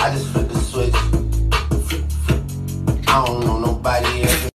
I just flip the switch. I don't know nobody else.